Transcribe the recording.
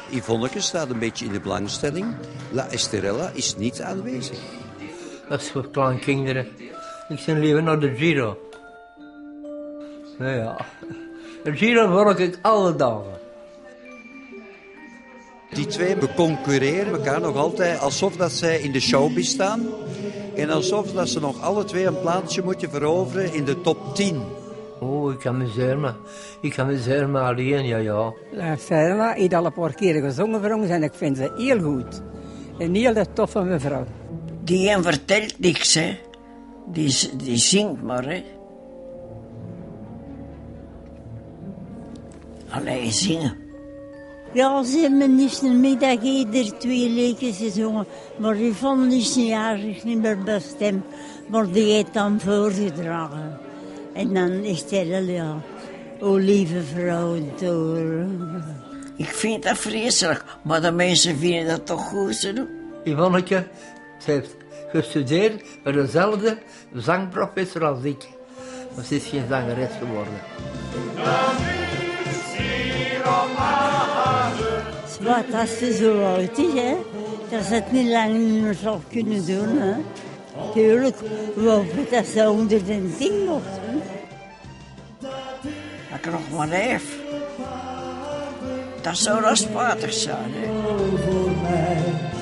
Yvonneke staat een beetje in de belangstelling. La Esterella is niet aanwezig. Dat is voor kleine kinderen. Ik zit liever naar de Giro. Nou ja, de Giro volg ik alle dagen. Die twee beconcurreren elkaar nog altijd alsof dat zij in de showbiz staan. En alsof dat ze nog alle twee een plaatsje moeten veroveren in de top 10. Oh, ik amuseer me. Ik amuseer me alleen, ja. La Selma heeft al een paar keer gezongen voor ons en ik vind ze heel goed. Een hele toffe mevrouw. Die een vertelt niks, hè. Die zingt maar, hè. Allee, zingen. Ja, ze hebben niet een middag ieder 2 liedjes gezongen. Maar die vond is niet aardig, niet meer bestemd. Maar die heeft dan voorgedragen. En dan is het ja, o lieve vrouw door. Ik vind dat vreselijk, maar de mensen vinden dat toch goed, ze doen. Yvonneke, ze heeft gestudeerd bij dezelfde zangprofessor als ik. Maar ze is geen zangeres geworden. Wat als ze zo oud is, hè, dat ze het niet lang meer zal kunnen doen, hè. Tuurlijk, we hopen dat ze 110 wordt, hè. Dat ik nog maar leef. Dat zou wel spijtig zijn, hè.